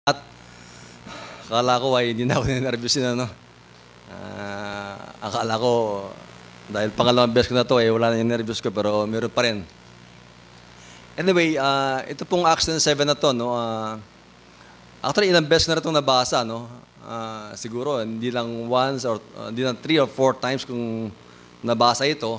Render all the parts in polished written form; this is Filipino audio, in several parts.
At akala ko ay hindi na ako ninervyusin, ano. Akala ko, dahil pangalawang beses ko na to, wala na yung nervous ko, pero meron pa rin. Anyway, ito pong Acts 7 na to, no, actually ilang beses na rin itong nabasa, no. Siguro, hindi lang once or hindi lang 3 or 4 times kung nabasa ito.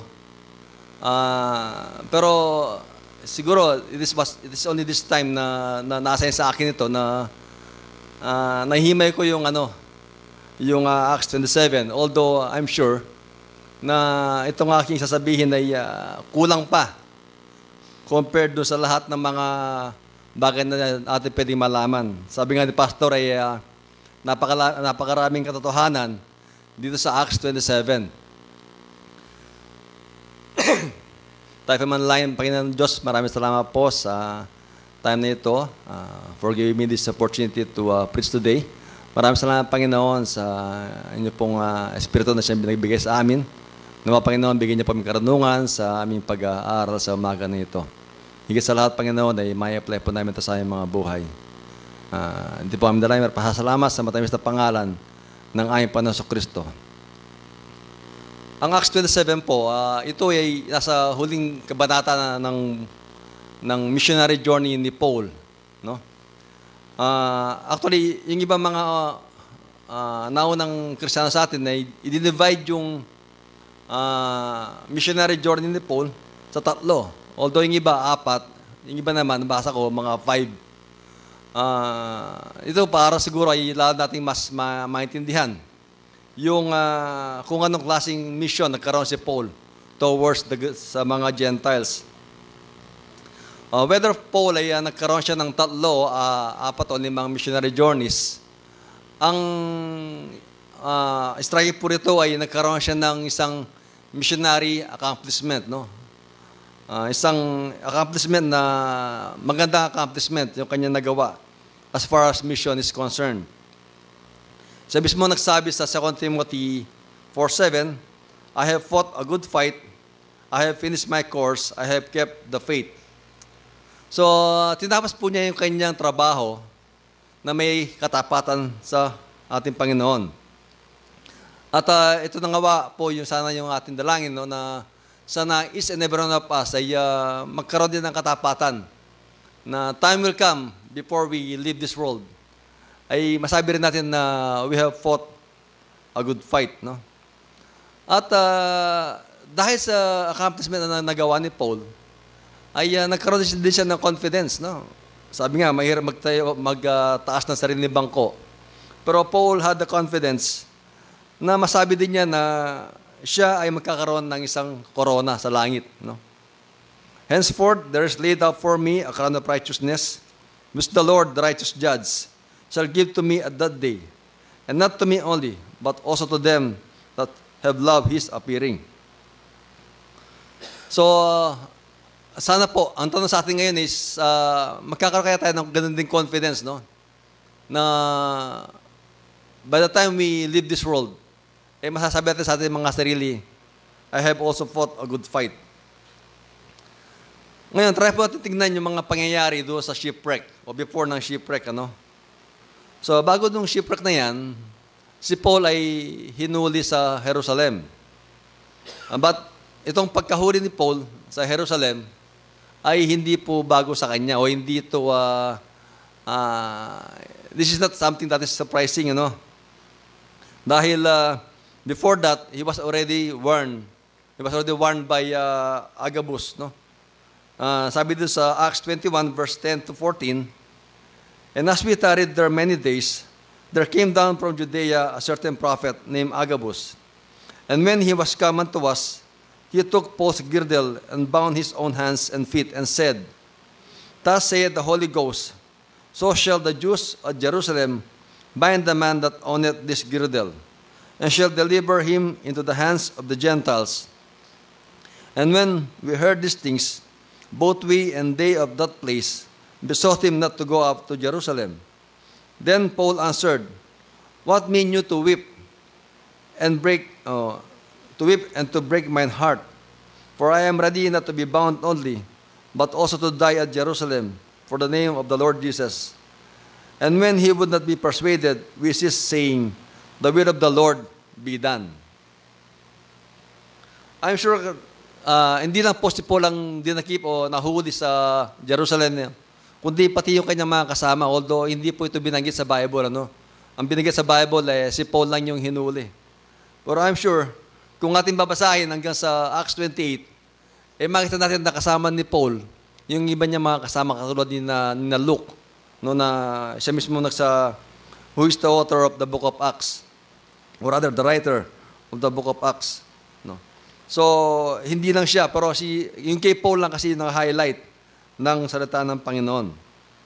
Pero siguro, it is only this time na nasa sa akin ito na nahimay ko yung yung Acts 27. Although I'm sure na itong aking sasabihin ay kulang pa compared do sa lahat ng mga bagay na atin pwedeng malaman. Sabi nga ni Pastor ay napakaraming katotohanan dito sa Acts 27. Tayo man line, Panginoon Diyos, maraming salamat po sa time na ito for giving me this opportunity to preach today. Maraming salamat, Panginoon, sa inyo pong espiritu na siya binagbigay sa amin. Nawa, Panginoon, bigyan niyo po aming karunungan sa aming pag-aaral sa umaga na ito. Higit sa lahat, Panginoon, ay may apply po namin ito sa aming mga buhay. Hindi po aming dalay, pasasalamat sa matamis na pangalan ng aming Panginoon Kristo. Ang Acts 27 po, ito ay nasa huling kabanata ng missionary journey ni Paul, no? Actually, yung ibang mga naunang Kristiyano sa atin ay i-divide yung missionary journey ni Paul sa 3. Although yung iba 4, yung iba naman basa ko mga 5. Ito para siguro ay lalo nating mas maintindihan yung kung anong klaseng mission nagkaroon si Paul towards sa mga Gentiles. Whether Paul ay nagkaroon siya ng 3, 4 o 5 missionary journeys, ang striking po rito ay nagkaroon siya ng isang missionary accomplishment, no? Isang accomplishment na magandang accomplishment yung kanya nagawa as far as mission is concerned. Siya mismo nagsabi sa 2 Timothy 4:7, I have fought a good fight, I have finished my course, I have kept the faith. So, tinapos po niya yung kanyang trabaho na may katapatan sa ating Panginoon. At ito na nga po yung sana yung ating dalangin, no, na sana each and every one of us ay magkaroon din ng katapatan na time will come before we leave this world. Ay masabi rin natin na we have fought a good fight, no? At dahil sa accomplishment na nagawa ni Paul, ay nagkaroon din siya ng confidence, no? Sabi nga, mahirap magtaas ng sarili ng bangko. Pero Paul had the confidence na masabi din niya na siya ay magkakaroon ng isang corona sa langit, no? Henceforth, there is laid up for me a crown of righteousness, which the Lord, the righteous judge, shall give to me at that day, and not to me only, but also to them that have loved His appearing. So, sana po, ang tanong sa atin ngayon is, magkakaroon kaya tayo ng ganun din confidence, no? Na by the time we leave this world, masasabi natin sa ating mga sarili, I have also fought a good fight. Ngayon, try po natin tignan yung mga pangyayari doon sa shipwreck, o before ng shipwreck, ano? So, bago nung shipwreck na yan, si Paul ay hinuli sa Jerusalem. But itong pagkahuli ni Paul sa Jerusalem ay hindi po bago sa kanya, o hindi ito, this is not something that is surprising, you know? Dahil before that, he was already warned. He was already warned by Agabus, no? Sabi dito sa Acts 21, verse 10 to 14, and as we tarried there many days, there came down from Judea a certain prophet named Agabus. And when he was come unto us, he took Paul's girdle and bound his own hands and feet and said, Thus saith the Holy Ghost, so shall the Jews at Jerusalem bind the man that owneth this girdle, and shall deliver him into the hands of the Gentiles. And when we heard these things, both we and they of that place besought him not to go up to Jerusalem. Then Paul answered, What mean you to weep and to break mine heart? For I am ready not to be bound only, but also to die at Jerusalem for the name of the Lord Jesus. And when he would not be persuaded, we ceased saying, "The will of the Lord be done." I'm sure hindi lang po si Paul ang dinakip o nahuli sa Jerusalem, kundi pati yung kanyang mga kasama, although hindi po ito binanggit sa Bible. Ang binanggit sa Bible si Paul lang yung hinuli. Pero I'm sure, kung ating babasahin hanggang sa Acts 28, makita natin na kasama ni Paul, yung iba niya mga kasama katulad ni na Luke, na siya mismo who is the author of the book of Acts, or rather the writer of the book of Acts. So, hindi lang siya, pero yung kay Paul lang kasi nang-highlight ng salita ng Panginoon.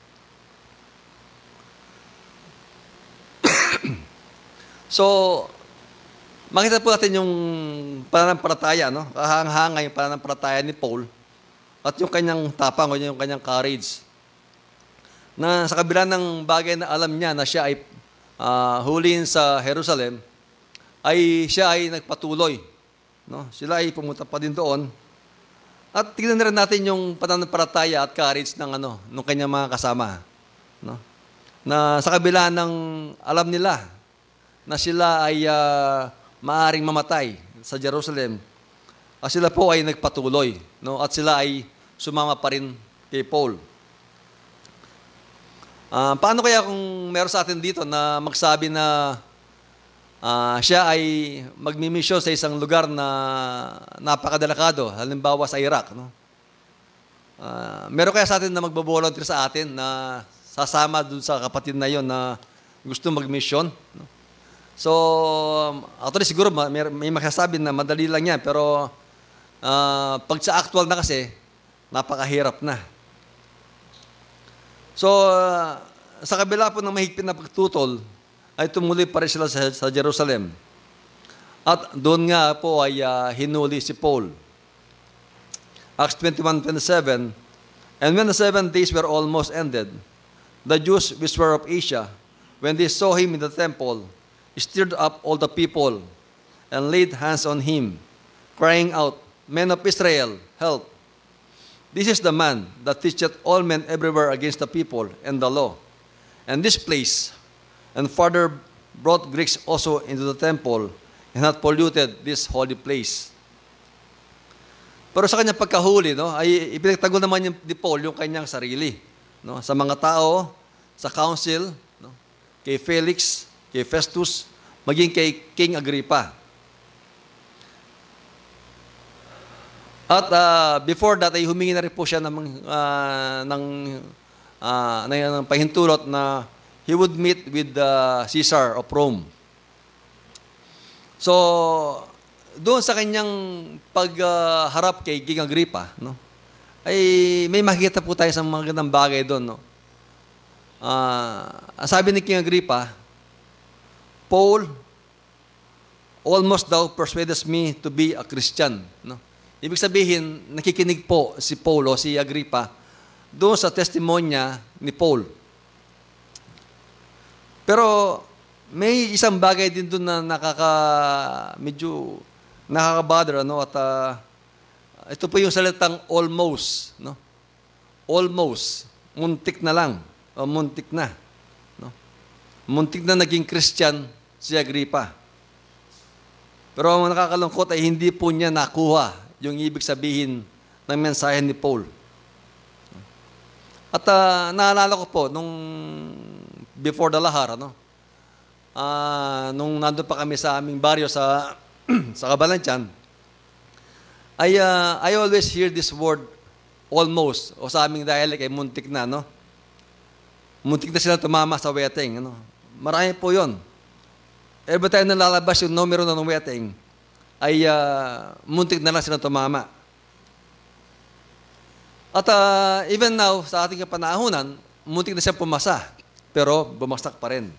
So, makita po natin yung pananampalataya, kahanga yung pananampalataya ni Paul at yung kanyang tapang o yung kanyang courage. Na sa kabila ng bagay na alam niya na siya ay huliin sa Jerusalem, siya ay nagpatuloy. Sila ay pumunta pa din doon. At tignan rin natin yung pananampalataya at courage ng kanyang mga kasama. Na sa kabila ng alam nila na sila ay maaring mamatay sa Jerusalem, sila po ay nagpatuloy. At sila ay sumama pa rin kay Paul. Paano kaya kung meron sa atin dito na magsabi na siya ay magmimisyon sa isang lugar na napakadelikado, halimbawa sa Iraq. Meron kaya sa atin na magbo-volunteer sa atin na sasama dun sa kapatid na yon na gusto magmisyon? So, actually siguro may makasabi na madali lang yan, pero pag sa actual na kasi, napakahirap na. So, sa kabila po ng mahigpit na pagtutol, ay tumuloy pa rin sila sa Jerusalem. At doon nga po ay hinuli si Paul. Acts 21:27, "And when the 7 days were almost ended, the Jews which were of Asia, when they saw him in the temple, stirred up all the people, and laid hands on him, crying out, 'Men of Israel, help! This is the man that teacheth all men everywhere against the people and the law. And this place, and further brought Greeks also into the temple, and hath polluted this holy place.'" Pero sa kanyang pagkahuli, ay ipinagtanggol naman ni Paul yung kanyang sarili. Sa mga tao, sa council, kay Felix, kay Festus, maging kay King Agrippa. At before that, ay humingi na rin po siya ng pahintulot na he would meet with Caesar of Rome. So, doon sa kanyang pagharap kay King Agrippa, ay may makikita po tayo sa mga gandang bagay doon. Sabi ni King Agrippa, "Paul, almost thou persuadest me to be a Christian." Ibig sabihin, nakikinig po si Paul o si Agrippa doon sa testimonya ni Paul. Pero may isang bagay din doon na medyo nakaka-bother, at ito po yung salitang almost, almost, muntik na lang, o muntik na, muntik na naging Christian si Agrippa. Pero ang nakakalungkot ay hindi po niya nakuha yung ibig sabihin ng mensahe ni Paul. At naalala ko po, nung before the lahar, nung nandun pa kami sa aming baryo sa Cabanatuan, I always hear this word, almost, o sa aming dialect ay muntik na, muntik na sila tumama sa wedding. Marami po yon. Every time na lalabas yung numero ng wedding, ay muntik na lang sila tumama. At even now, sa ating kapanahunan, muntik na siya pumasa, pero bumagsak pa rin.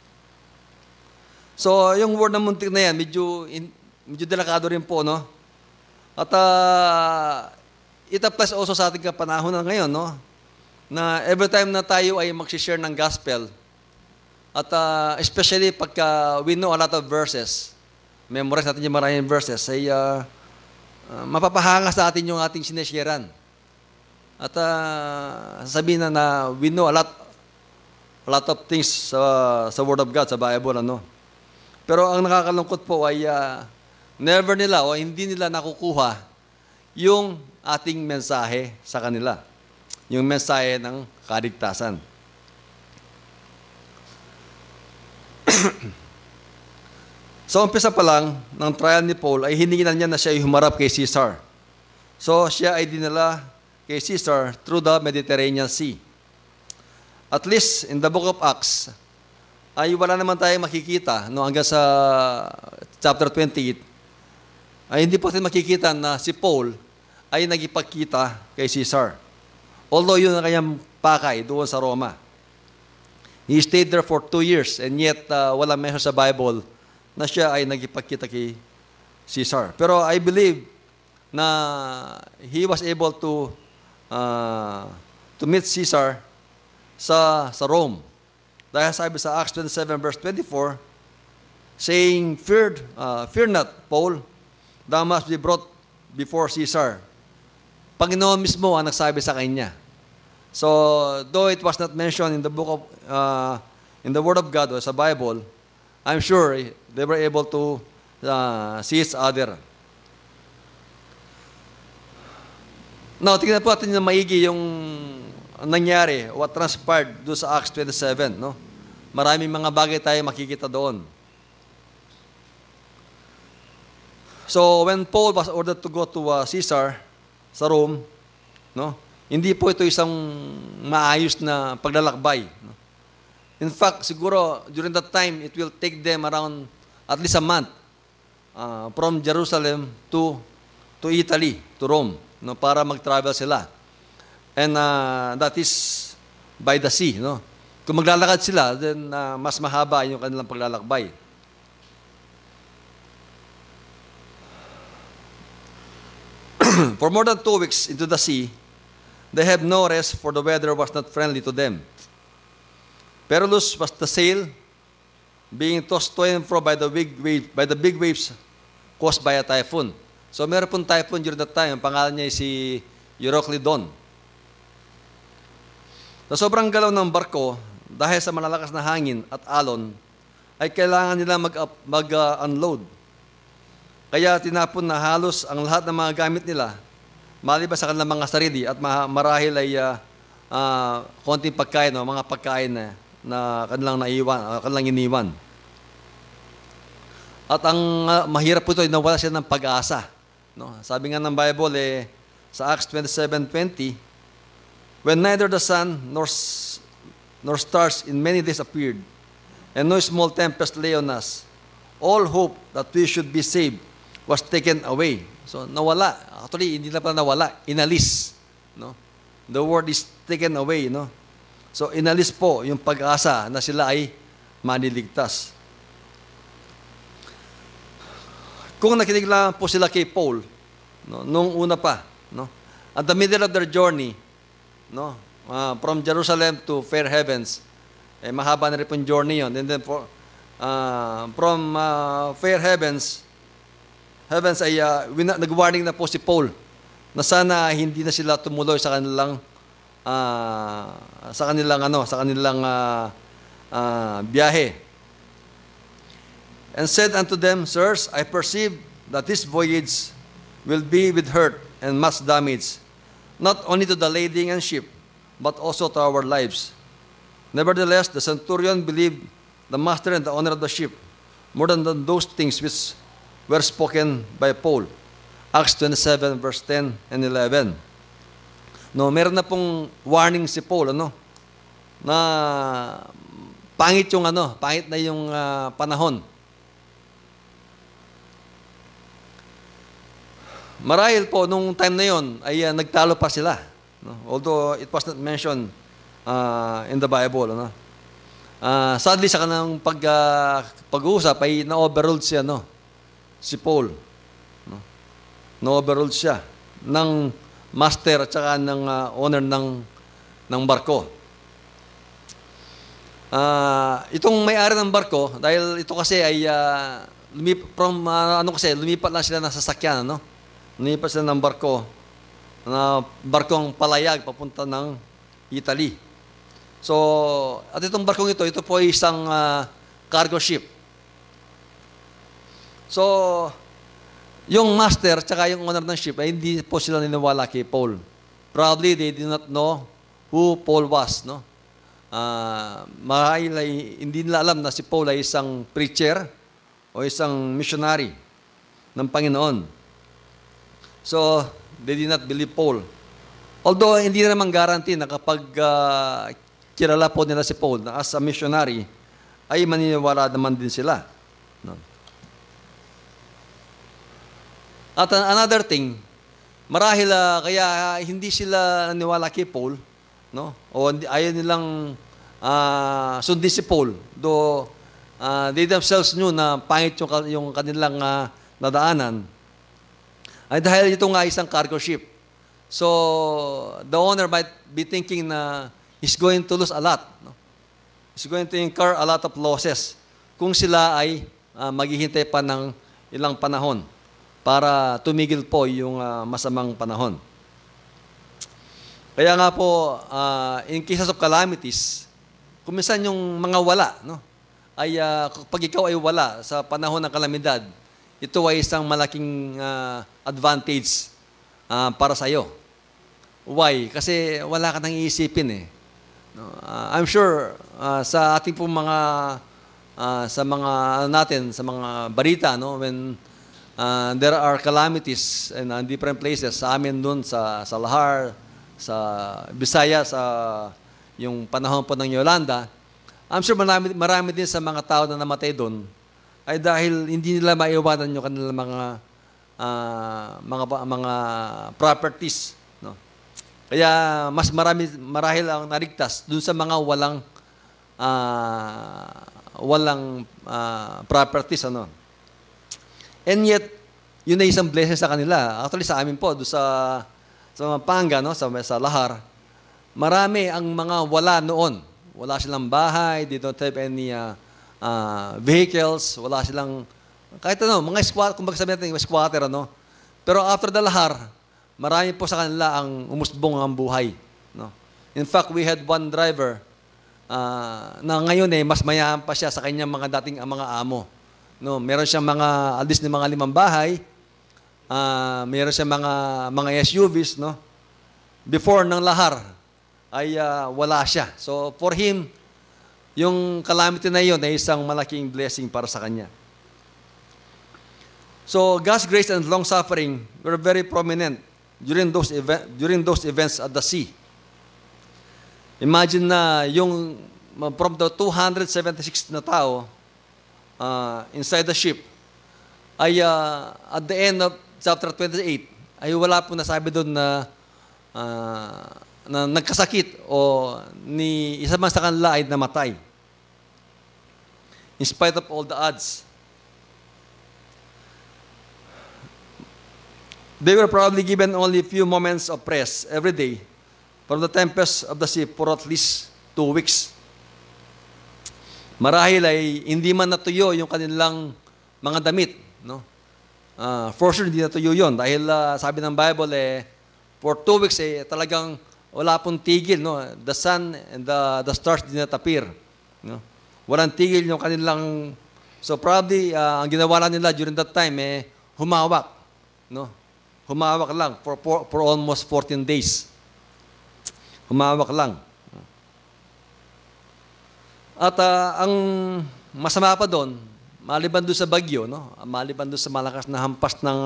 So, yung word na muntik na yan, medyo delikado rin po, At it applies also sa ating kapanahunan ngayon, na every time na tayo ay mag-share ng gospel, at especially pagka we know a lot of verses, memorize natin yung maraming verses, ay mapapahanga sa atin yung ating sinesharean. At sasabihin na we know a lot a lot of things sa Word of God, sa Bible, ano. Pero ang nakakalungkot po ay never nila o hindi nila nakukuha yung ating mensahe sa kanila. Yung mensahe ng kaligtasan. So, umpisa pa lang ng trial ni Paul ay hininginan niya na siya ay humarap kay Caesar. So, siya ay dinala kay Caesar through the Mediterranean Sea. At least, in the book of Acts, ay wala naman tayong makikita hanggang sa chapter 28, ay hindi po tayo makikita na si Paul ay nagipagkita kay Caesar. Although yun ang kanyang pakay doon sa Roma. He stayed there for 2 years and yet wala mention sa Bible na siya ay nagipagkita kay Caesar. Pero I believe na he was able to meet Caesar sa Rome. Dahil sabi sa Acts 27 verse 24, saying, Fear not, Paul, thou must be brought before Caesar. Panginoon mismo ang nagsabi sa kanya. So, though it was not mentioned in the book of, in the Word of God or sa Bible, I'm sure they were able to see each other. Now, tingnan po natin na maigi yung nangyari, what transpired doon sa Acts 27. No? Maraming mga bagay tayo makikita doon. So, when Paul was ordered to go to Caesar sa Rome, no? Hindi po ito isang maayos na paglalakbay. No? In fact, siguro, during that time, it will take them around at least a month from Jerusalem to Italy, to Rome, no, para mag-travel sila. And that is by the sea. No? Kung maglalakad sila, then mas mahaba yung kanilang paglalakbay. For more than 2 weeks into the sea, they have no rest, for the weather was not friendly to them. Perilous was the sail, being tossed to and fro by the big waves caused by a typhoon. So meron pong typhoon during that time. Ang pangalan niya ay si Euroclydon. Sa sobrang galaw ng barko, dahil sa malalakas na hangin at alon, ay kailangan nila mag-unload. Kaya tinapon na halos ang lahat ng mga gamit nila, maliban sa kanilang mga sarili at marahil ay konting pagkain, no, mga pagkain na kanilang iniwan. At ang mahirap po ito ay nawala siya ng pag-asa. No? Sabi nga ng Bible sa Acts 27:20, when neither the sun nor stars in many days appeared, and no small tempest lay on us, all hope that we should be saved was taken away. So, nawala. Actually, hindi na pala nawala. Inalis. No? The word is taken away. No? So, inalis po yung pag-asa na sila ay maniligtas. Kung nakinig lang po sila kay Paul, no, nung una pa, no, at the middle of their journey, no, from Jerusalem to Fair Heavens, mahaba na rin po yung journey yun. And then from Fair Heavens ay nag-warning na po si Paul na sana hindi na sila tumuloy sa kanilang biyahe. And said unto them, Sirs, I perceive that this voyage will be with hurt and much damage, not only to the lading and ship, but also to our lives. Nevertheless, the centurion believed the master and the owner of the ship more than those things which were spoken by Paul. Acts 27 verse 10 and 11. No, meron na pong warning si Paul, na pangit na yung panahon. Marahil po, nung time na yon ay nagtalo pa sila. No? Although it was not mentioned in the Bible. Sadly, sa kanang pag-uusap ay na-overruled siya, si Paul. No? Na-overruled siya ng master at saka ng owner ng barko. Itong may-ari ng barko, dahil ito kasi ay lumipat lang sila ng sasakyan, lumipat sila ng barko, na barkong palayag papunta ng Italy. So, at itong barkong ito po ay isang cargo ship. So, yung master tsaka yung owner ng ship ay hindi po sila niniwala kay Paul. Probably they did not know who Paul was, no? Marahil ay hindi nila alam na si Paul ay isang preacher o isang missionary ng Panginoon. So, they did not believe Paul. Although, hindi na naman guarantee na kapag kilala po nila si Paul na as a missionary, ay maniniwala naman din sila. No? At another thing, marahil kaya hindi sila naniwala kay Paul, no? O ayaw nilang sundin si Paul, though they themselves knew na pangit yung kanilang nadaanan, ay dahil ito nga isang cargo ship. So, the owner might be thinking na he's going to lose a lot. No? He's going to incur a lot of losses kung sila ay maghihintay pa ng ilang panahon para tumigil po yung masamang panahon. Kaya nga po, in cases of calamities, kung minsan yung mga wala, no, ay pag ikaw ay wala sa panahon ng kalamidad, ito ay isang malaking advantage para sa iyo. Why? Kasi wala ka nang iisipin eh. No? I'm sure sa ating pong mga sa mga natin, sa mga balita, no, when there are calamities in different places, sa amin doon sa Lahar, sa Bisaya, sa yung panahon po ng Yolanda, I'm sure marami din sa mga tao na namatay doon ay dahil hindi nila maiwanan yung kanilang mga properties, no? Kaya mas marahil ang naligtas doon sa mga walang properties, ano. And yet, yun ay isang blessing sa kanila. Actually, sa amin po, doon sa Pampanga, no, sa Lahar, marami ang mga wala noon. Wala silang bahay, they don't have any vehicles, wala silang, kahit ano, mga squatter, kung sabihin natin, squatter, ano. Pero after the Lahar, marami po sa kanila ang umusbong ang buhay. No? In fact, we had one driver na ngayon mas mayaman pa siya sa kanyang mga dating mga amo. No, meron siyang at least mga 5 bahay. Meron siyang mga SUVs, no. Before ng Lahar ay wala siya. So for him, yung calamity na yun ay isang malaking blessing para sa kanya. So God's grace and long suffering were very prominent during those events at the sea. Imagine na yung from the 276 na tao inside the ship, ay at the end of chapter 28, ay wala pong nasabi doon na nagkasakit o ni isa man sa kanila ay namatay. In spite of all the odds. They were probably given only a few moments of rest every day from the tempest of the sea for at least 2 weeks. Marahil ay hindi man natuyo yung kanilang mga damit, no? For sure, hindi natuyo yun. Dahil sabi ng Bible, for 2 weeks, talagang wala pong tigil, no? The sun and the stars did not appear. No? Walang tigil yung kanilang, so probably, ang ginawa nila during that time, humawak. No? Humawak lang for almost 14 days. Humawak lang. At ang masama pa doon, maliban doon sa bagyo, no? Maliban doon sa malakas na hampas ng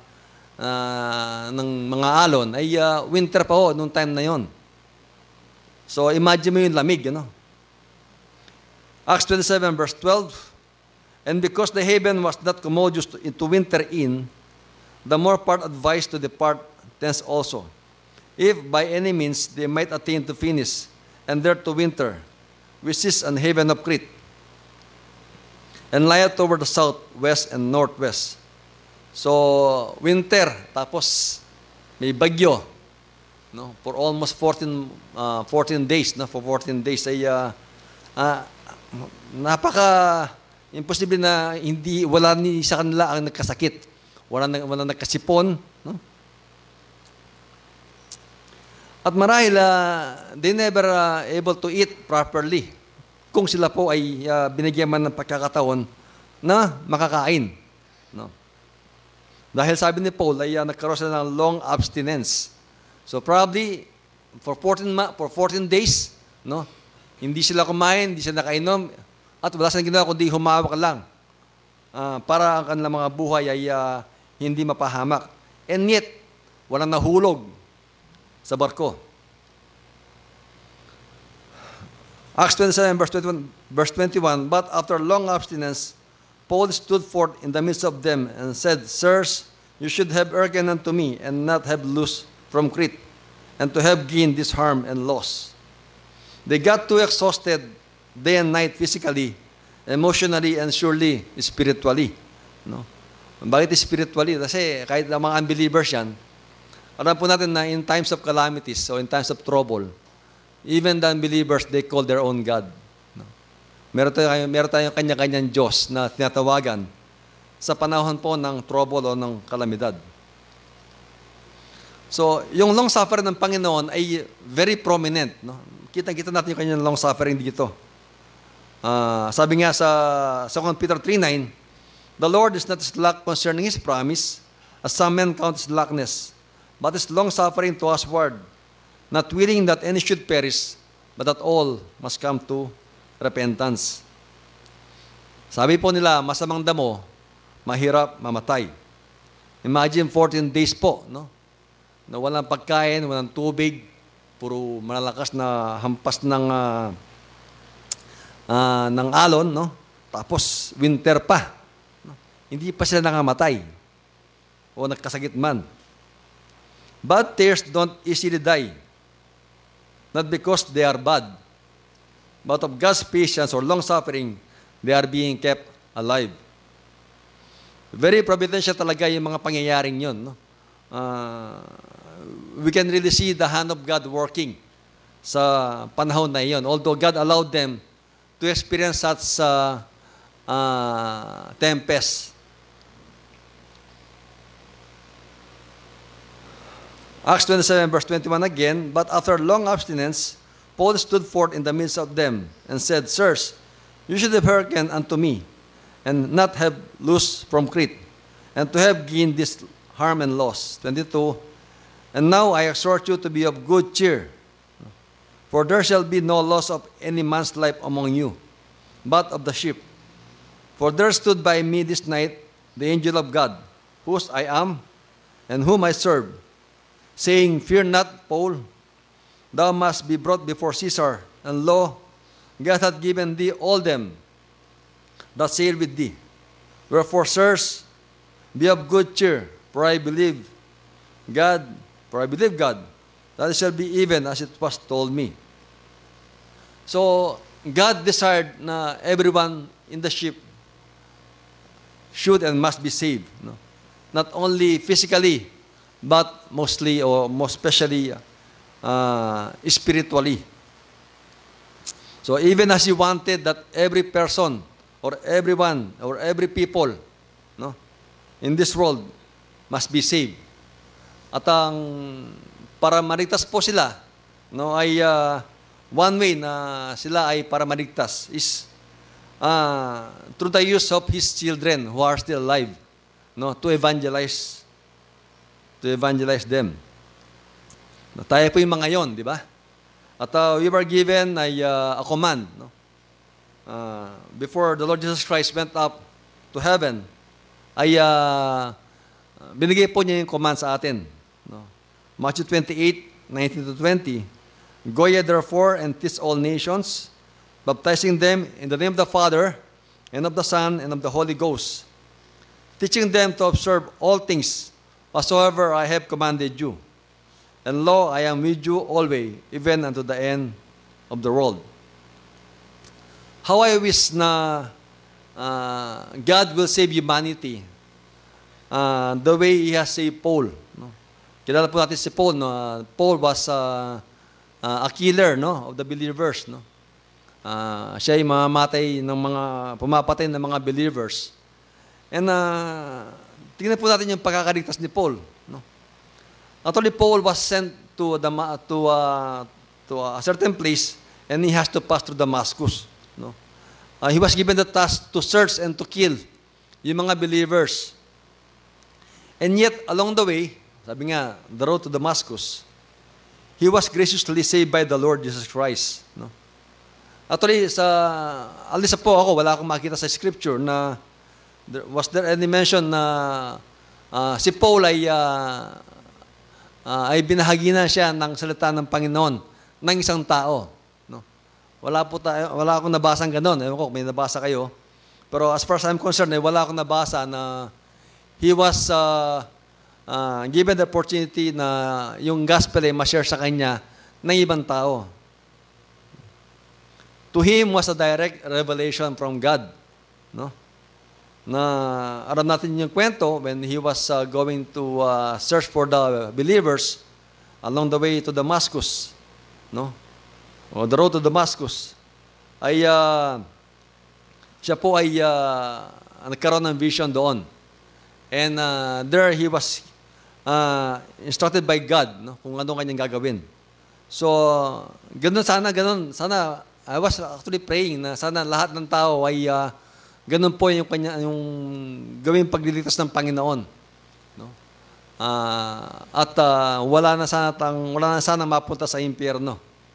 mga alon, ay winter pa ho noong time na yon. So imagine mo yung lamig, ano? Acts 27 verse 12, and because the haven was not commodious to winter in, the more part advised to depart thence also, if by any means they might attain to Phoenice, and there to winter, which is an haven of Crete, and lieth toward the south, west, and northwest. So, winter, tapos may bagyo, no? For almost 14 days, no? For 14 days ay napaka-imposible na wala ni sa kanila ang nagkasakit. Wala nagkasipon, no? At marahil, they never able to eat properly kung sila po ay binigyan man ng pagkakataon na makakain. No? Dahil sabi ni Paul ay nagkaroon sila ng long abstinence. So probably, for 14 days, no? Hindi sila kumain, hindi sila nakainom, at wala silang ginawa kundi humawak lang para ang kanilang mga buhay ay hindi mapahamak. And yet, walang nahulog sa barko. Acts 27, verse 21, but after long abstinence, Paul stood forth in the midst of them and said, Sirs, you should have hearkened unto me and not have loosed from Crete, and to have gained this harm and loss. They got too exhausted day and night physically, emotionally, and surely spiritually. No? Bakit spiritually? Kasi kahit ang mga unbelievers yan, alam po natin na in times of calamities, so in times of trouble, even the unbelievers, they call their own God. No? Meron tayong kanya-kanyang Diyos na tinatawagan sa panahon po ng trouble o ng kalamidad. So, yung long suffering ng Panginoon ay very prominent. No? Kita-kita natin yung kanyang long suffering dito. Sabi nga sa 2 Peter 3:9, the Lord is not slack concerning His promise, as some men count slackness, but is long-suffering to usward, not willing that any should perish, but that all must come to repentance. Sabi po nila, masamang damo, mahirap mamatay. Imagine 14 days po, no? Na walang pagkain, walang tubig, puro malalakas na hampas ng alon, no? Tapos winter pa. No? Hindi pa sila nangamatay o nagkasakit man. Bad tears don't easily die, not because they are bad, but of God's patience or long-suffering, they are being kept alive. Very providential talaga yung mga pangyayaring yun. No? We can really see the hand of God working sa panahon na iyon. Although God allowed them to experience such tempest. Acts 27, verse 21 again, but after long abstinence, Paul stood forth in the midst of them and said, Sirs, you should have hearkened unto me, and not have loosed from Crete, and to have gained this harm and loss. 22, and now I exhort you to be of good cheer, for there shall be no loss of any man's life among you, but of the ship. For there stood by me this night the angel of God, whose I am, and whom I serve, saying, Fear not, Paul, thou must be brought before Caesar, and lo, God hath given thee all them that sail with thee. Wherefore, sirs, be of good cheer, for I believe God, that it shall be even as it was told me. So, God desired na everyone in the ship should and must be saved. No? Not only physically, but mostly or most especially spiritually. So even as He wanted that every person or everyone or every people, no, in this world must be saved. At ang para maligtas po sila, no, ay one way na sila ay para maligtas is through the use of His children who are still alive, no, to evangelize them. Tayo po yung mga yon, di ba? At we were given a command. No? Before the Lord Jesus Christ went up to heaven, ay binigay po niya yung command sa atin. No? Matthew 28:19-20, Go ye therefore and teach all nations, baptizing them in the name of the Father, and of the Son, and of the Holy Ghost, teaching them to observe all things whatsoever I have commanded you. And lo, I am with you always, even unto the end of the world. How I wish na God will save humanity the way He has saved Paul. No? Kilala po natin si Paul. No? Paul was a killer, no, of the believers. No? Siya ay pumapatay ng mga believers. And tingnan po natin yung pagkakaligtas ni Paul. No? Actually, Paul was sent to a certain place, and he has to pass through Damascus. No? He was given the task to search and to kill yung mga believers. And yet, along the way, sabi nga, the road to Damascus, he was graciously saved by the Lord Jesus Christ. No? Actually, at least po ako, wala akong makita sa scripture na, was there any mention na si Paul ay binahagi na siya ng salita ng Panginoon ng isang tao. No? Wala akong nabasang ganon. Ewan ko, may nabasa kayo. Pero as far as I'm concerned, wala akong nabasa na he was given the opportunity na yung gospel ay ma-share sa kanya ng ibang tao. To him was a direct revelation from God. No? Na alam natin yung kwento when he was going to search for the believers along the way to Damascus. No? O the road to Damascus. Ay siya po ay nagkaroon ng vision doon. And there he was instructed by God, no, kung ano kanyang gagawin. So, ganun sana. I was actually praying na sana lahat ng tao ay ganun po yung gawing pagliligtas ng Panginoon. No? At wala na sana mapunta sa impyerno.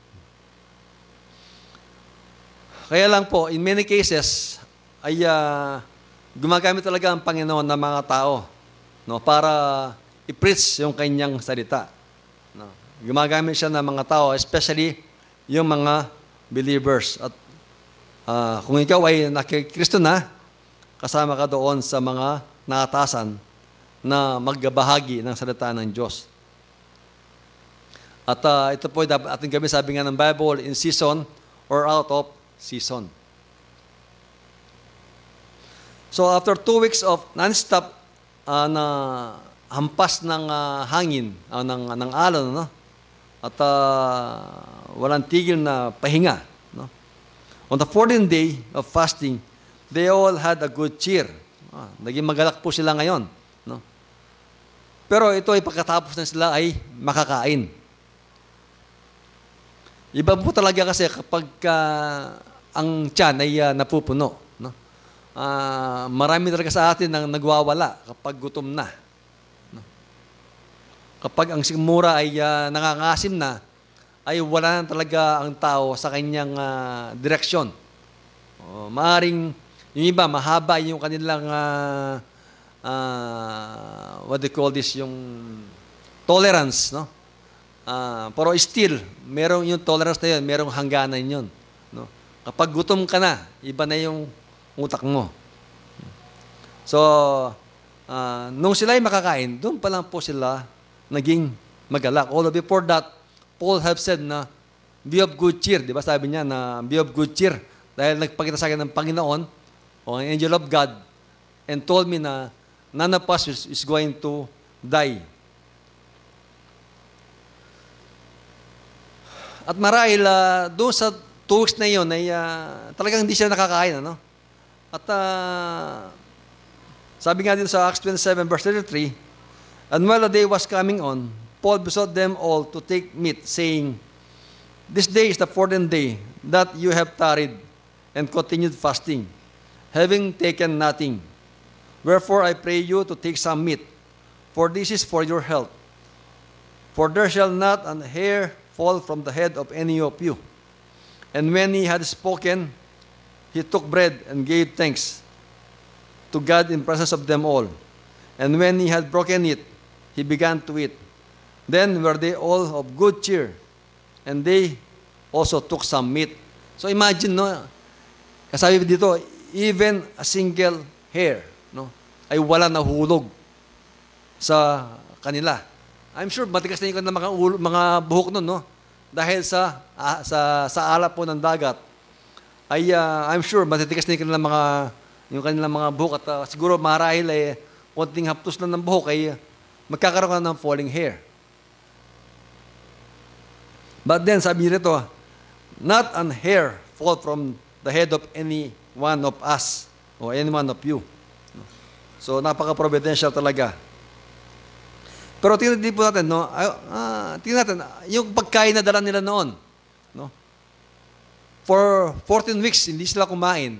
Kaya lang po, in many cases, ay gumagamit talaga ang Panginoon ng mga tao, no, para i-preach yung kanyang salita. No. Gumagamit siya ng mga tao, especially yung mga believers. At kung ikaw ay nakikristo na, kasama ka doon sa mga nakatasan na magbahagi ng salita ng Diyos. At ito po ating gabi, sabi nga ng Bible, in season or out of season. So after 2 weeks of non-stop na hampas ng hangin, ng alon, no? At walang tigil na pahinga. No? On the 14th day of fasting, they all had a good cheer. Naging magalak po sila ngayon. No? Pero ito ay pagkatapos na sila ay makakain. Iba po talaga kasi kapag ang tiyan ay napupuno. No? Marami talaga sa atin ang nagwawala kapag gutom na. No? Kapag ang sikmura ay nangangasim na, ay wala na talaga ang tao sa kanyang direksyon. Maaring yung iba, mahaba yung kanilang what they call this, yung tolerance, no? Pero still, merong yung tolerance na yun, merong hangganan yun. No? Kapag gutom ka na, iba na yung utak mo. So, nung sila ay makakain, doon pa lang po sila naging magalak. Although before that, Paul have said na, be of good cheer. Di ba sabi niya na, be of good cheer. Dahil nagpakita sa akin ng Panginoon, o ang angel of God, and told me na, none of us is going to die. At marahil, doon sa 2 weeks na yun, ay talagang hindi siya nakakain. Ano? At sabi nga dito sa Acts 27, verse 33, and while the day was coming on, Paul besought them all to take meat, saying, this day is the 14th day that you have tarried and continued fasting, having taken nothing. Wherefore I pray you to take some meat, for this is for your health. For there shall not an hair fall from the head of any of you. And when he had spoken, he took bread and gave thanks to God in presence of them all. And when he had broken it, he began to eat. Then were they all of good cheer, and they also took some meat. So imagine, no, kasabi dito, even a single hair, no, ay wala nahulog sa kanila. I'm sure matigas na yung mga buhok nun, no? Dahil sa alap po ng dagat, ay I'm sure matitigas na yung kanilang mga buhok at siguro marahil ay konting haptos lang ng buhok ay magkakaroon ka ng falling hair. But then, sabi nito, not an hair fall from the head of any one of us or any one of you. So, napaka-providential talaga. Pero tingnan din po natin, no? Tingnan natin, yung pagkain na dala nila noon, no? For 14 weeks, hindi sila kumain.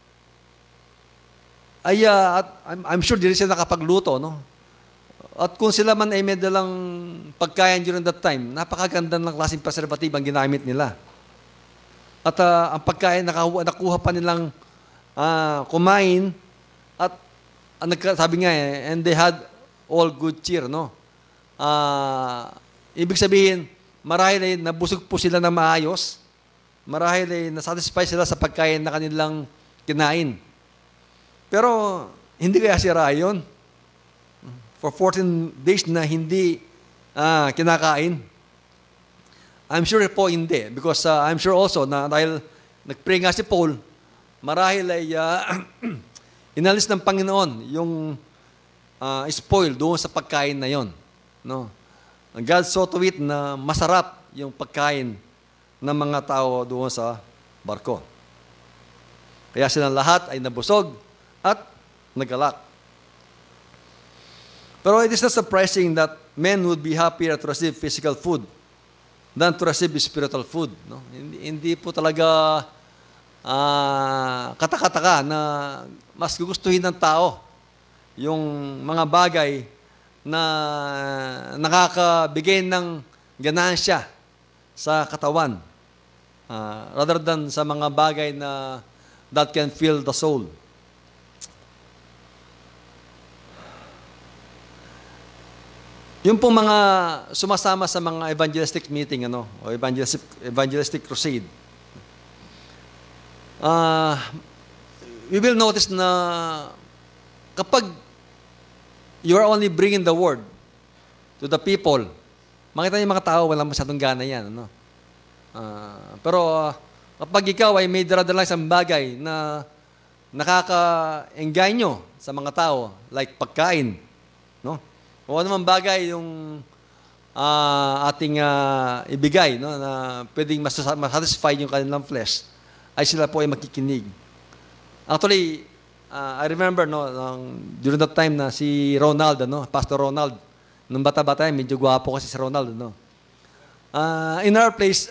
Ay, I'm sure hindi sila nakapagluto, no? At kung sila man ay may dalang pagkain during that time, napakaganda ng klaseng preservative ang ginamit nila. At ang pagkain, nakuha pa nilang kumain, at sabi nga and they had all good cheer, no? Ibig sabihin, marahil ay nabusog po sila ng maayos, marahil ay nasatisfy sila sa pagkain na kanilang kinain. Pero, hindi kaya sira yun? For 14 days na hindi kinakain? I'm sure po hindi. Because I'm sure also na dahil nag-pray nga si Paul, marahil ay inalis ng Panginoon yung spoil doon sa pagkain na yon. No? God saw to it na masarap yung pagkain ng mga tao doon sa barko. Kaya silang lahat ay nabusog at nagalak. Pero it is not surprising that men would be happier to receive physical food than to receive spiritual food. No? Hindi po talaga katakataka na mas gugustuhin ng tao yung mga bagay na nakakabigay ng ganansya sa katawan rather than sa mga bagay na that can fill the soul. Yung po mga sumasama sa mga evangelistic meeting, o evangelistic crusade, we will notice na kapag you are only bringing the word to the people, makita niyo yung mga tao, walang masyadong gana yan. Pero kapag ikaw ay may dala-dala isang bagay na nakaka-engganyo sa mga tao, like pagkain, no? O anumang bagay yung ating ibigay, no, na pwedeng masatisfy yung kanilang flesh, ay sila po ay makikinig. Actually, I remember, no, during that time na si Ronald, Pastor Ronald, nung bata-bata, medyo gwapo kasi si Ronald, no. In our place,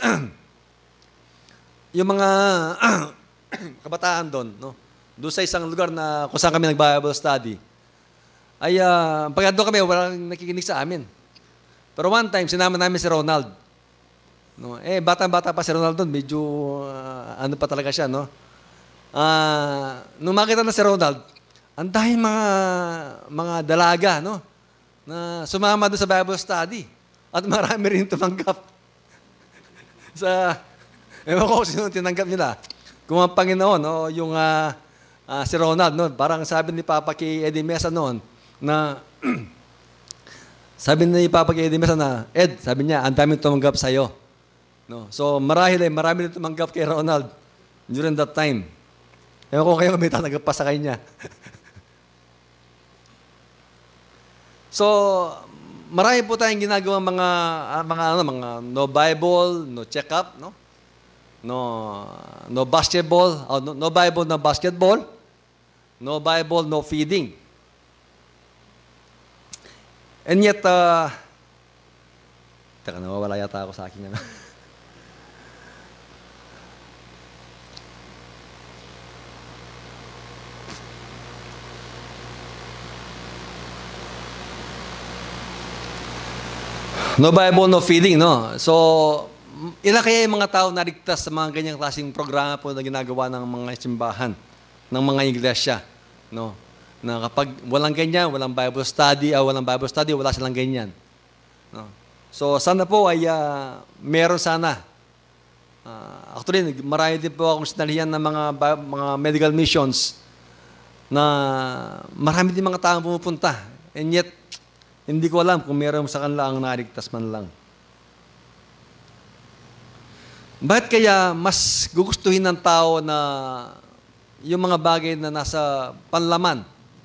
yung mga kabataan doon, no, doon sa isang lugar na kung saan kami nag-Bible study, ay pag doon kami, walang nakikinig sa amin. Pero one time, sinama namin si Ronald. No? Bata-bata pa si Ronald doon, medyo ano pa talaga siya, no? Nung makita na si Ronald, ang dahil mga dalaga, no? Na sumama doon sa Bible study. At marami rin tumanggap. Ewan ko sino tinanggap nila. Kung ang Panginoon, no? Yung si Ronald, no? Parang sabi ni Papa kay Eddie Mesa noon, na sabi ni Papa kay Eddie Mesa na, Ed, sabi niya, ang daming tumanggap sa'yo. No? So, marami rin tumanggap kay Ronald during that time. Ewan ko kayo may tanggap pa sa kanya. So, marami po tayong ginagawa mga no Bible, no check-up, no? No basketball, no Bible, no basketball, no Bible, no feeding. And yet, teka, nawawala yata ako sa aking No Bible, no feeding, no? So, ilan kaya yung mga tao naligtas sa mga ganyang klaseng programa po na ginagawa ng mga simbahan, ng mga iglesia, no? Na kapag walang ganyan, walang Bible study, wala silang ganyan. No? So, sana po ay meron sana. Actually, marami din po akong sinalihan ng mga medical missions na marami din mga taong pumupunta. And yet, hindi ko alam kung meron sa kanila ang naligtas man lang. Bakit kaya mas gugustuhin ng tao na yung mga bagay na nasa panlaman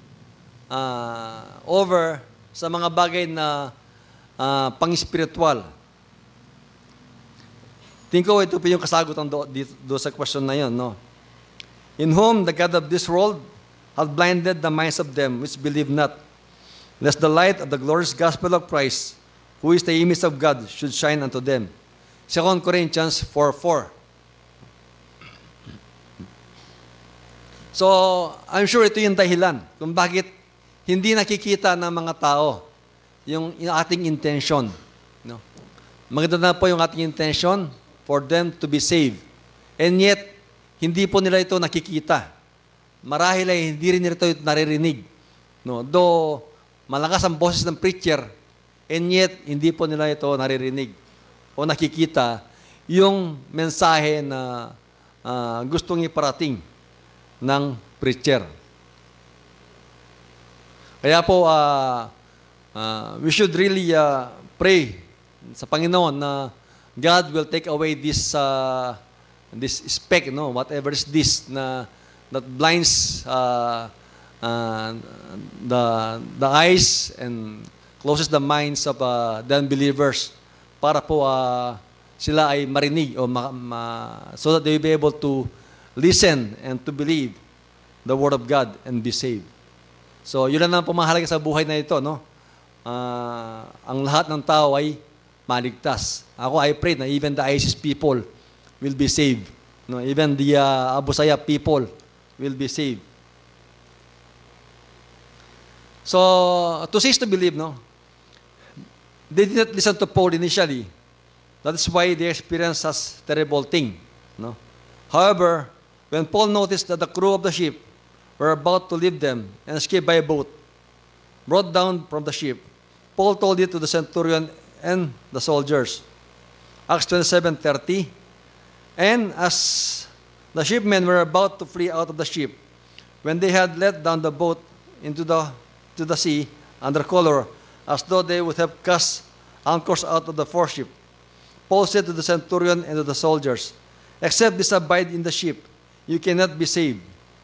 over sa mga bagay na pang-spiritual? Tingin ko ito po yung kasagutan do sa question na yun, no? In whom the God of this world hath blinded the minds of them which believe not, lest the light of the glorious gospel of Christ, who is the image of God, should shine unto them. 2 Corinthians 4:4. So, I'm sure ito yung dahilan kung bakit hindi nakikita ng mga tao yung ating intention. No? Maganda na po yung ating intention for them to be saved. And yet, hindi po nila ito nakikita. Marahil ay hindi rin nila ito naririnig. No? Though, malakas ang boses ng preacher, and yet, hindi po nila ito naririnig o nakikita yung mensahe na gustong iparating ng preacher. Kaya po, we should really pray sa Panginoon na God will take away this speck, no? Whatever is this that blinds the eyes and closes the minds of the unbelievers para po sila ay marinig o so that they will be able to listen and to believe the Word of God and be saved. So, yun lang po mahalaga sa buhay na ito, no? Ang lahat ng tao ay maligtas. I pray na even the ISIS people will be saved. No? Even the Abu Sayyaf people will be saved. So, to cease to believe, no? They did not listen to Paul initially. That is why they experienced such terrible thing, no? However, when Paul noticed that the crew of the ship were about to leave them and escape by a boat brought down from the ship, Paul told it to the centurion and the soldiers. Acts 27:30. And as the shipmen were about to flee out of the ship, when they had let down the boat into the sea under color, as though they would have cast anchors out of the foreship, Paul said to the centurion and to the soldiers, "Except this abide in the ship, you cannot be saved."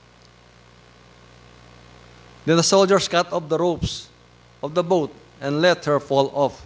Then the soldiers cut off the ropes of the boat and let her fall off.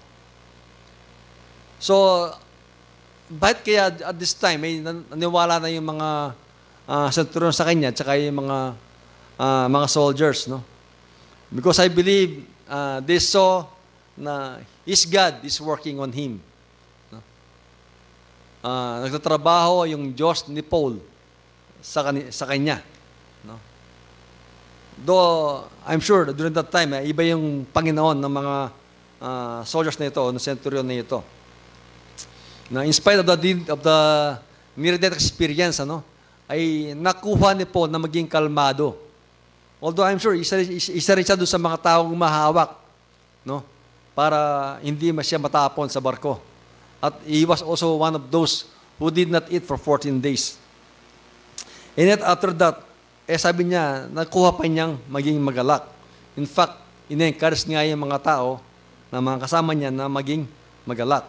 So, bakit kaya at this time, may naniwala na yung mga centurion sa kanya, tsaka yung mga soldiers, no? Because I believe they saw na his God is working on him. No? Nagtatrabaho yung Diyos ni Paul sa kanya. No? Though, I'm sure during that time, iba yung Panginoon ng mga soldiers na ito, ng centurion na ito. Na in spite of the near-death experience, ay nakuha ni Paul na maging kalmado. Although I'm sure, isa rin siya doon sa mga taong mahawak, no? Para hindi siya matapon sa barko. At he was also one of those who did not eat for 14 days. And yet after that, sabi niya, nakuha pa niyang maging magalak. In fact, ina-encourage nga yung mga tao na mga kasama niya na maging magalak.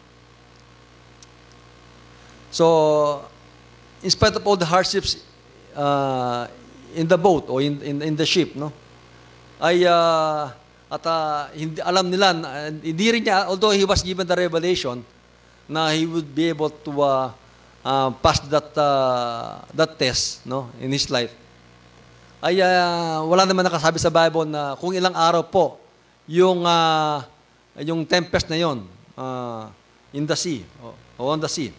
So, in spite of all the hardships in the boat or in the ship, no? Ay hindi alam nila, hindi rin niya, although he was given the revelation na he would be able to pass that test, no, in his life. Ay wala naman nakasabi sa Bible na kung ilang araw po yung tempest na yon in the sea o on the sea.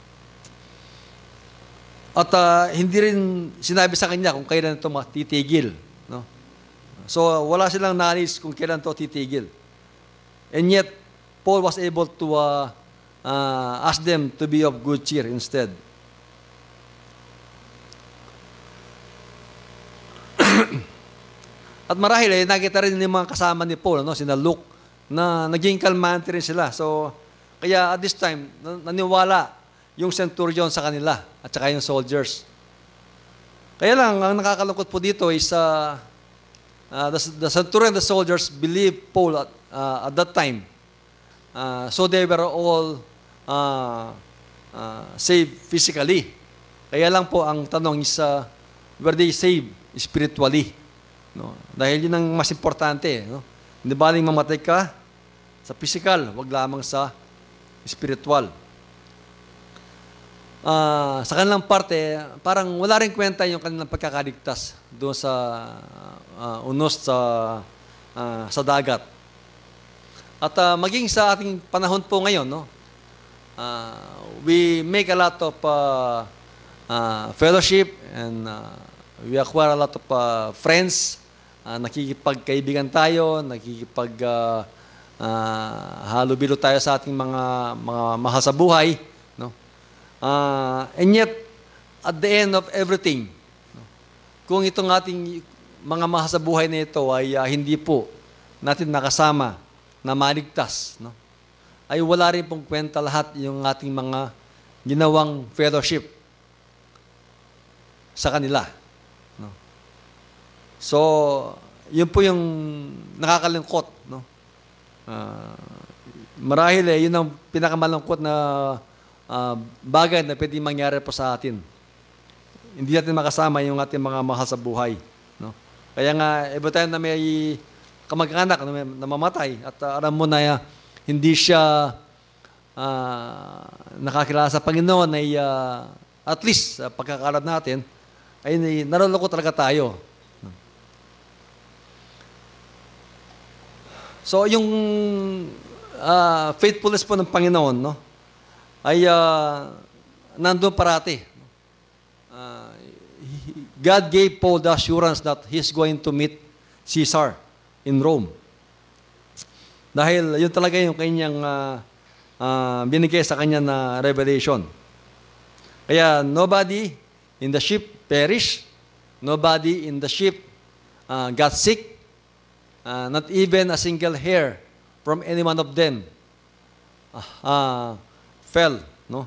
At hindi rin sinabi sa kanya kung kailan ito titigil, no? So wala silang knowledge kung kailan ito titigil. And yet Paul was able to ask them to be of good cheer instead. At marahil nakita rin ng mga kasama ni Paul, sina Luke, na naging kalmante rin sila. So kaya at this time naniwala yung centurion sa kanila at saka yung soldiers. Kaya lang, ang nakakalungkot po dito is the centurion and the soldiers believed Paul at that time. So they were all saved physically. Kaya lang po ang tanong is, were they saved spiritually? No? Dahil yun ang mas importante. No? Hindi baling mamatay ka sa physical, wag lamang sa spiritual. Sa kanilang parte, parang wala rin kwenta yung kanilang pagkakaligtas doon sa unos sa sa dagat. At maging sa ating panahon po ngayon, no, we make a lot of fellowship and we acquire a lot of friends. Nakikipagkaibigan tayo, halubilo tayo sa ating mga mahal sa buhay, no? And yet, at the end of everything, no, kung itong ating mga mahal sa buhay na ito ay hindi po natin nakasama na maligtas, no, ay wala rin pong kwenta lahat yung ating mga ginawang fellowship sa kanila. No? So, yun po yung nakakalungkot. No? Marahil yun ang pinakamalungkot na bagay na pwede mangyari po sa atin. Hindi natin makasama yung ating mga mahal sa buhay. No? Kaya nga, every time na may kamag-anak na mamatay at alam mo na hindi siya nakakilala sa Panginoon ay at least sa pagkakalat natin ay naraloko talaga tayo. So yung faithfulness po ng Panginoon, no, ay nandun parati. God gave Paul the assurance that he's going to meet Caesar in Rome. Dahil yun talaga yung kanyang binigay sa kanya na revelation. Kaya nobody in the ship perished. Nobody in the ship got sick. Not even a single hair from any one of them fell. No?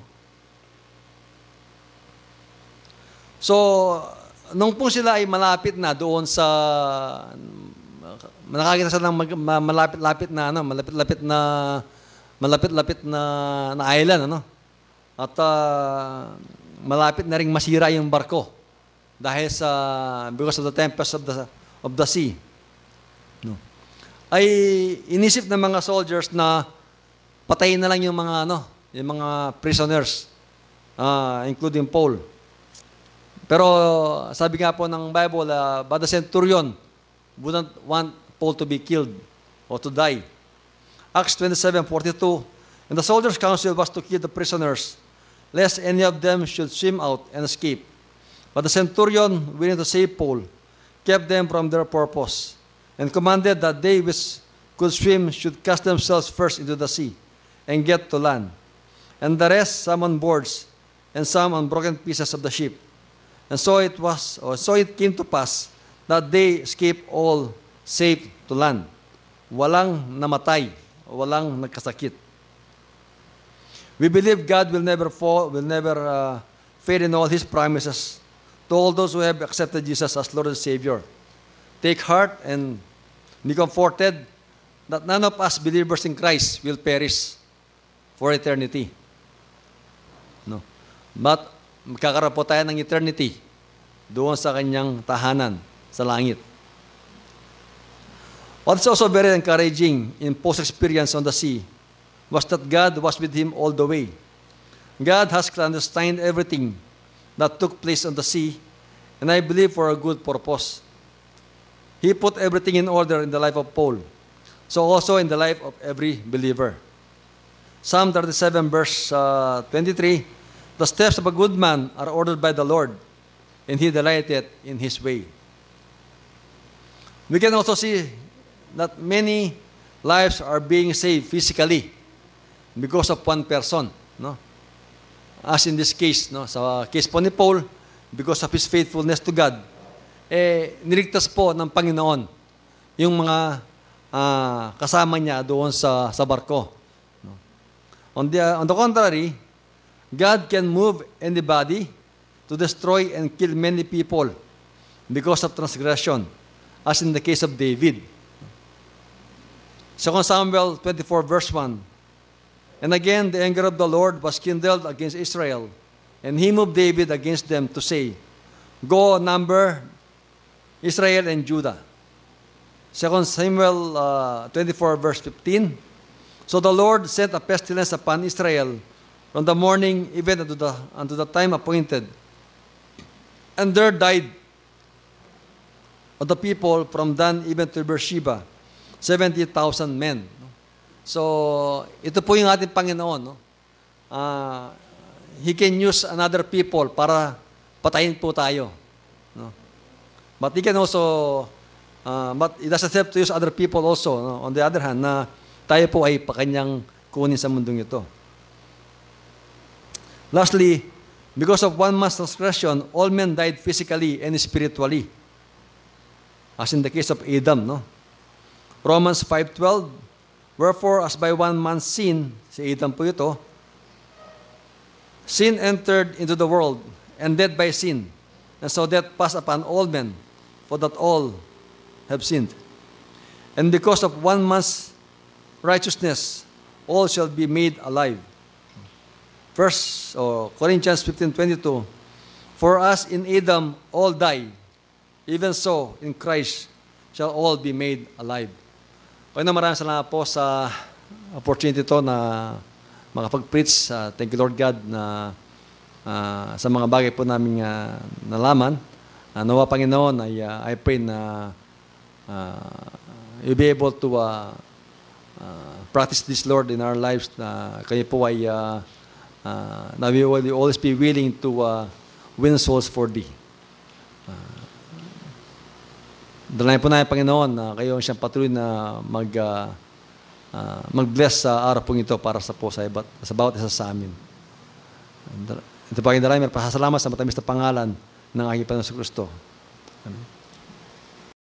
So, nung po sila ay malapit na doon sa nakakita sila ng malapit-lapit na island, ano? At malapit na ring masira yung barko dahil because of the tempest of the sea. No. Ay inisip ng mga soldiers na patayin na lang yung mga prisoners, including Paul. Pero sabi nga po ng Bible, but the centurion wouldn't want Paul to be killed or to die. Acts 27:42, and the soldiers' counsel was to kill the prisoners, lest any of them should swim out and escape. But the centurion, willing to save Paul, kept them from their purpose, and commanded that they which could swim should cast themselves first into the sea, and get to land, and the rest some on boards, and some on broken pieces of the ship. And so it came to pass that they escaped all safe to land. Walang namatay, walang nagkasakit. We believe God will never fail in all His promises to all those who have accepted Jesus as Lord and Savior. Take heart and be comforted that none of us believers in Christ will perish for eternity. No. But magkakaroon po tayo ng eternity doon sa kanyang tahanan sa langit. What's also very encouraging in Paul's experience on the sea was that God was with him all the way. God has clandestined everything that took place on the sea, and I believe for a good purpose. He put everything in order in the life of Paul, so also in the life of every believer. Psalm 37 verse 23, the steps of a good man are ordered by the Lord, and he delighteth in his way. We can also see that many lives are being saved physically because of one person, no? As in this case, no, sa case po ni Paul, because of his faithfulness to God, niligtas po ng Panginoon yung mga kasama niya doon sa barko. No? On the contrary, God can move anybody to destroy and kill many people because of transgression, as in the case of David. 2 Samuel 24 verse 1, and again the anger of the Lord was kindled against Israel, and he moved David against them to say, Go number Israel and Judah. 2 Samuel 24 verse 15, so the Lord sent a pestilence upon Israel from the morning even unto the time appointed, and there died of the people from Dan even to Beersheba 70,000 men. No? So, ito po yung ating Panginoon. No? He can use another people para patayin po tayo. No? But He can also, but it doesn't have to use other people also. No? On the other hand, na tayo po ay pakanyang kunin sa mundong ito. Lastly, because of one man's transgression, all men died physically and spiritually. As in the case of Adam, no? Romans 5:12, wherefore, as by one man's sin, si Adam po ito, sin entered into the world, and death by sin. And so death passed upon all men, for that all have sinned. And because of one man's righteousness, all shall be made alive. Corinthians 15:22, for us in Adam all die, even so in Christ shall all be made alive. Kaya na maraming salamat po sa opportunity to na makapag-preach. Thank you Lord God na sa mga bagay po namin nalaman. Nawa Panginoon, I pray na you'll be able to practice this Lord in our lives, na kayo po ay na we will always be willing to win souls for Thee. Dalangin po namin, Panginoon, na kayo siyang patuloy na mag-bless sa araw pong ito para sa bawat isa sa amin. Ito pa, Panginoon, pasasalamat sa matamis na pangalan ng aking Panginoon sa Kristo. Amen.